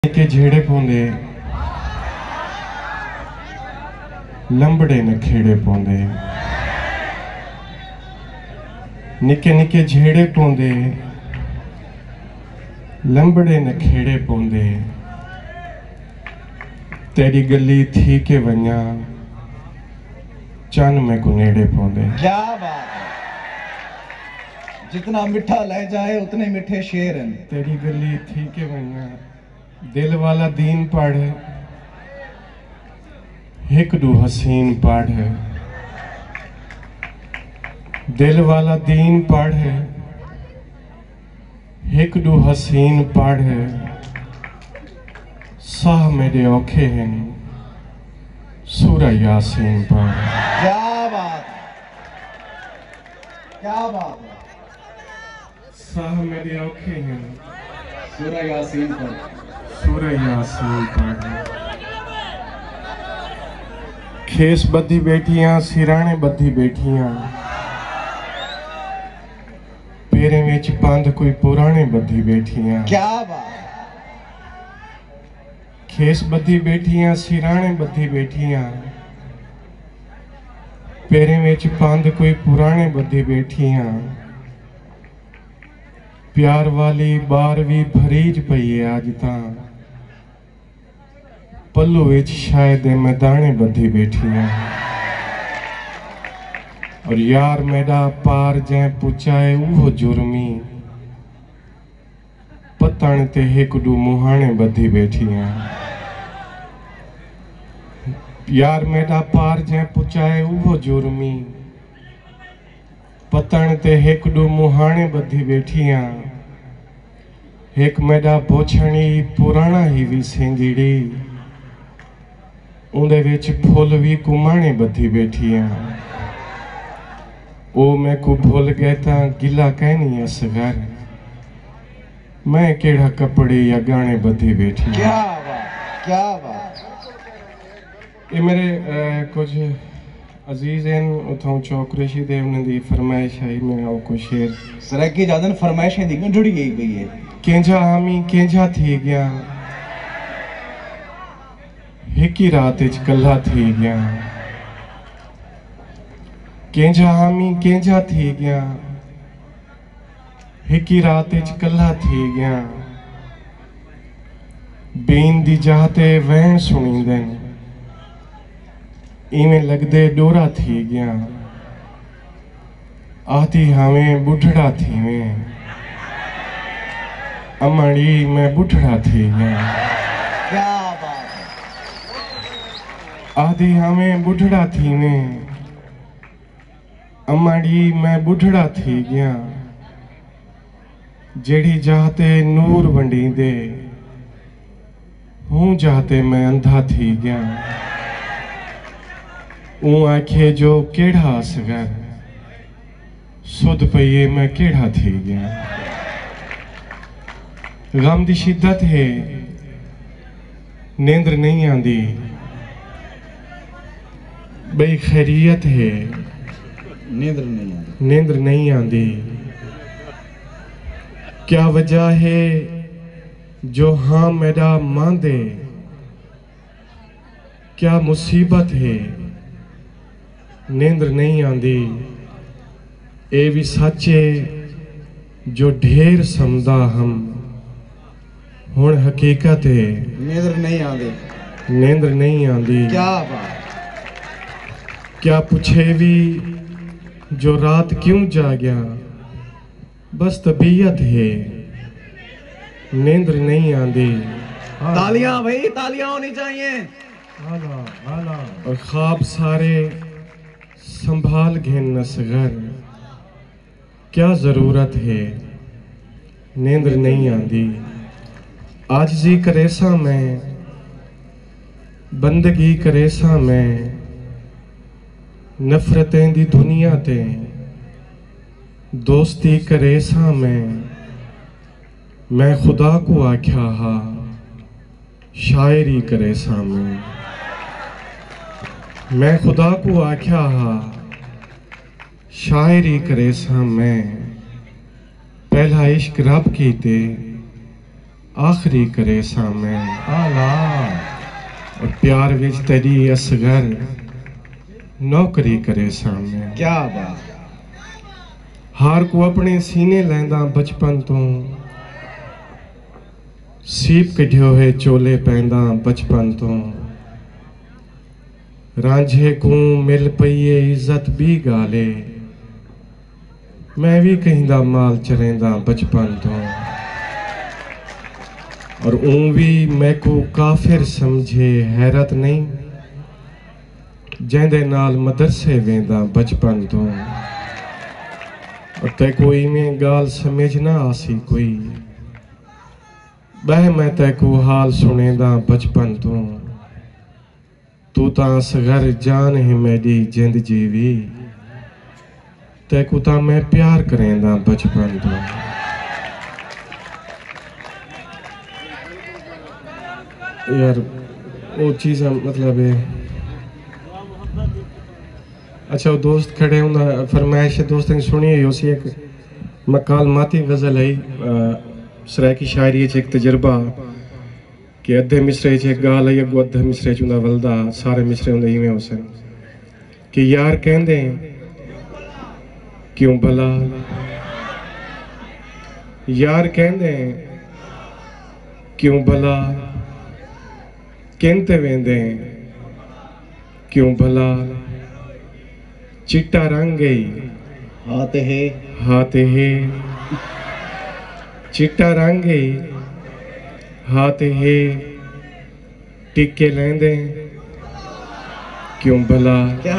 के झेड़े पौंदे लंबड़े नखेड़े पौंदे, निके निके झेड़े पौंदे लंबड़े नखेड़े पौंदे। तेरी गली थी के वन्या चन में कुनेड़े पौंदे। क्या बात है, जितना मिठा लहजा है उतने मिठे शेर हैं। तेरी गली थी के वन्या दिल वाला दीन पढ़, एक दू हसीन पढ़, दिल वाला दीन पढ़, एक दू हसीन पढ़। साह मेरे औखे हैं सूरा यासीन पढ़। क्या बात है, क्या बात है। साह मेरे औखे हैं सूरा यासीन पढ़, सूरा यासीन पढ़। खेस बद्धी बैठियां सिराने बद्धी बैठियां, पेरे विच पंध कोई पुराने बद्धी बैठियां। क्या बात है। खेस बद्धी बैठियां सिराने बद्धी बैठियां, पेरे विच पंध कोई पुराने बद्धी बैठियां। प्यार वाली बार भी भरीज पई है अज तां, पल्लू विच शायद मैदाने बद्धी बैठियां। और यार मेरा पार जै पुचाए उहो जुर्मी, पतण ते एक दू मुहाने बद्धी बैठियां। यार मेरा पार जै पुचाए उहो जुर्मी, पतण ते एक दू मुहाने बद्धी बैठियां। एक मेरा पोछणी पुराना ही भी सेंजड़ी, उंदे विच फुल भी कुमाने बद्धी बैठियां। ओ मैं को भूल गए तां गिला कहनी असगर, मैं केड़ा कपड़े या गाने बद्धी बैठी। क्या बात, क्या बात। ये मेरे कुछ अजीज हैं उथों चौकरेशी दे उन्हें दी फरमाइश आई, मैं आओ को शेर सरकी जादन फरमाइशें दी जुड़ी गई गई है। केंजा हामी केंजा थी गया, हिकी रात इच कल्ला थी गया। केंजा हामी केंजा थी गया, हिकी रात इच कल्ला थी गया। बीन दी जाते वहन सुनींदन, इवें लगदे डोरा थी गया। आती हमें बुढ़ड़ा थी में, अमड़ी मैं बुढ़ड़ा थी गया। क्या बात है। आदि हमें बुढ़ड़ा थी में, अमड़ी मैं बुढ़ड़ा थी गया। जेड़ी जाते नूर वंडी दे, हूं जाते मैं अंधा थी गया। ऊं आखे जो केड़ा असगर, सुध पईए मैं केड़ा थी गया। गम दी शिद्दत है नींद्र नहीं आंदी, बई खैरियत है नींद्र नहीं आती। नींद्र नहीं आंदी। क्या वजह है जो हाँ मेरा मांदे, क्या मुसीबत है नींद्र नहीं आंदी। ए भी सच्चे जो ढेर समझदा हम, हुण हकीकत है नींद्र नहीं आती। नींद्र नहीं आंदी। क्या बात। क्या पूछे भी जो रात क्यों जाग्या, बस तबीयत है नींद्र नहीं आंदी। तालियां भाई, तालियां होनी चाहिए। आला आला। और ख्वाब सारे संभाल घेन नसगर, क्या जरूरत है नींद्र नहीं आंदी। आजिज़ी करेसा मैं, बंदगी करेसा मैं, नफरतें दी दुनिया ते दोस्ती करेसा मैं खुदा को आख्या हा शायरी करेसा मैं खुदा को आख्या हा शायरी करेसा मैं। पहला इश्क रब कीते आखिरी करे सा मैं आला और प्यार विच तेरी असगर नौकरी करे सा मैं। क्या बात। हार को अपने सीने लैंदा बचपन तो सीप कढ़ियो है चोले पैंदा बचपन तो रांझे को मिल पईए इज्जत भी गाले मैं भी कहिंदा माल चरेंदा बचपन तो और ऊं भी मैं को काफिर समझे हैरत नहीं जेंदे नाल मदरसे वेंदा बचपन तो और ते कोई में गाल समझ ना आसी कोई बह मैं ते को हाल सुनेंदा बचपन तो तू ता सगर जान है मेरी जिंद जीवी ते को ता मैं प्यार करेंदा बचपन तो। यार वो चीज़ मतलब है अच्छा वो दोस्त खड़े होंगे फरमाइश दोस्त ने सुनी है उसी एक मकाल माती गज़ल है सराय की शायरी एक तजर्बा कि अद्धे मिसरे च गाल है अगो अद्धे मिसरे च वलदा सारे मिसरे होंगे इवें हुसन कि यार कहंदे क्यों भला यार कहंदे क्यों भला कहते वेंदे क्यों भला चिट्टा रंग गई हाथ है चिट्टा रंग गई हाथ है टिके लेंदे क्यों भला क्या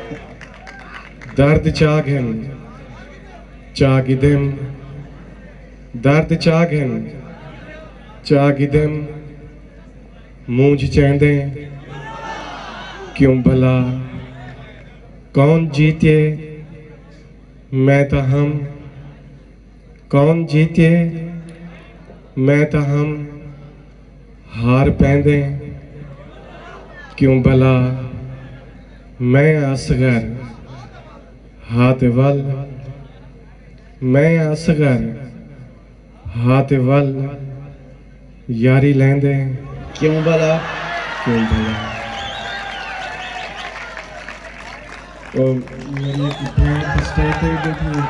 दर्द चागन चागिदम दर्द चागन चागिदम मूंझ चेंदे क्यों भला कौन जीते मैं तो हम कौन जीते मैं तो हम हार पैंदे क्यों भला मैं असगर हाथ वल मैं असगर हाथ वल यारी लेंदे क्यों भला क्यों भला। और मेरी फ्रेंड स्टेज पे देखी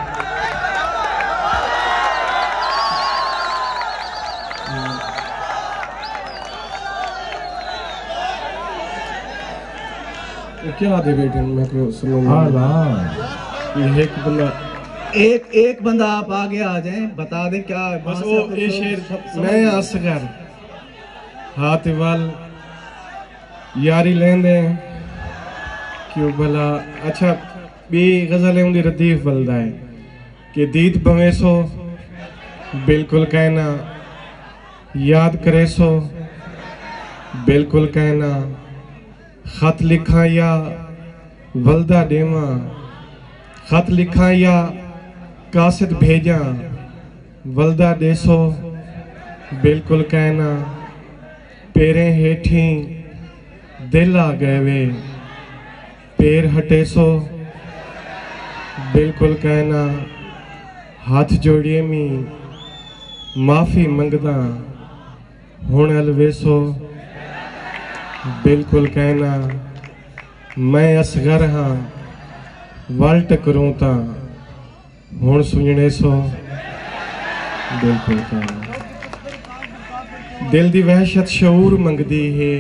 क्या दे बेटे मैं को समझ ये एक बंदा एक बंदा आप आगे आ जाएं बता दे क्या है। बस वो ये शेर मैं असगर हाथ वाल यारी लेंदे क्यों भला। अच्छा बी गजल उनकी रदीफ बलदा है कि दीद भवे सो बिल्कुल कहना याद करे सो बिल्कुल कहना खत लिखा या वल्दा देवा खत लिखा या कासिद भेजा वल्दा देसो बिल्कुल कहना पेरे हेठी दिल आ गए वे पैर हटे सो बिल्कुल कहना हाथ जोड़िए मी माफ़ी मंगदा हुण अलवेसो बिल्कुल कहना मैं असगर हाँ वल्ट करूँ ता हुण सुझने सो बिल्कुल कहना दिल दी वहशत शऊर मंगदी है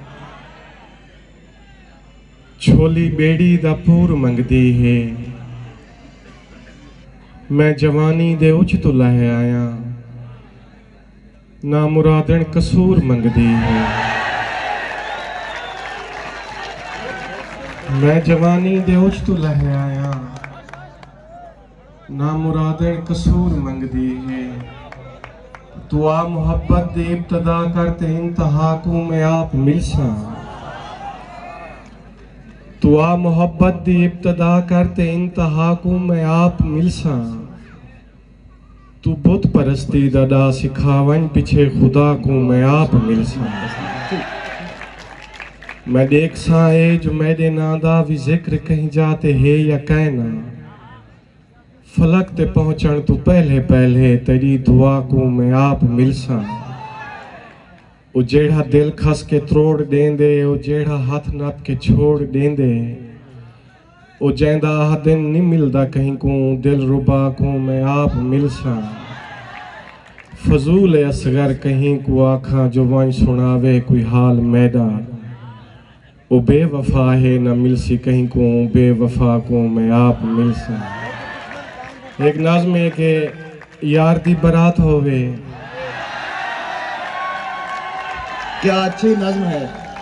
छोली बेड़ी दा पूर मंगदी है मैं जवानी दे उच तो लह आया ना मुरादन कसूर मंगदी है मैं जवानी दे उच तो लह आया ना मुरादन कसूर मंगदी है तू आ मोहब्बत दे इब्तदा करते इंतहा को मैं आप मिलसा तू आ मोहब्बत दी इब्तदा करते इंतहा को मैं आप मिलसा तू बुत परस्ती ददा सिखावन पीछे खुदा को मैं आप मिलसा मैं देख सा है जो मेरे नादा भी जिक्र कहीं जाते है या कहना फलक ते पहुंचण तू पहले पहले तेरी दुआ को मैं आप मिलसा ओ जेड़ा दिल खस के त्रोड़ देंदे, ओ जेड़ा हाथ नाप के छोड़ देंदे, ओ जैंदा आह दिन नहीं मिलदा कहीं को, दिल रुबा को मैं आप मिलसा। फजूल असगर कहीं को आखा जो वन सुनावे कोई हाल मैदा, ओ बेवफा है न मिलसी कहीं को, बेवफा को मैं आप मिलसा। एक नाज़्म है कि यार दी बरात होवे, क्या अच्छी नज्म है।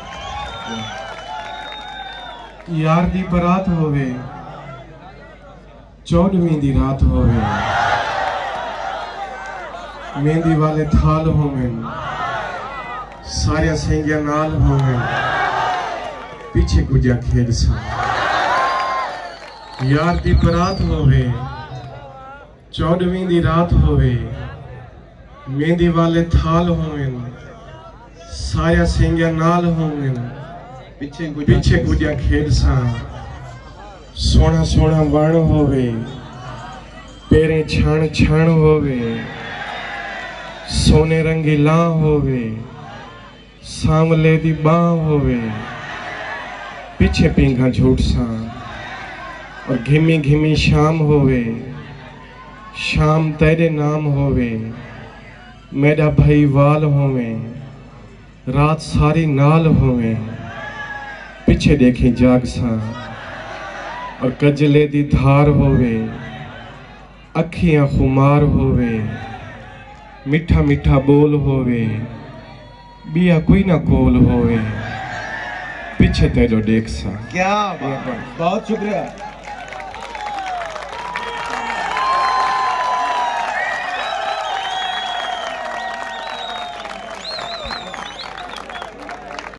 यार दी बरात होवे, 14वीं दी रात होवे, मेहंदी वाले थाल होवें, सारे सेंगिया नाल होवें, पीछे गुजा खेद सा। यार दी बरात होवे, 14वीं दी रात होवे, मेहंदी वाले थाल होवें, सारे सेंगिया नाल होवें, पीछे गुजा खेद सा। सोना सोना वण होवे, पेरे छाण छाण होवे, सोने रंगी लां होवे, सांवले दी बां होवे, पीछे पिंगा झूठ सा। और घिमी घिमी शाम होवे, शाम तेरे नाम होवे, मेरा भाई वाल होवे, रात सारी नाल होवे, पीछे देखे जाग सा। और कजले दी धार होवे, अखियां खुमार होवे, मिठा मिठा बोल होवे, बिया कोई ना कोल होवे, पीछे तेरो देख सा। क्या बात, बहुत शुक्रिया।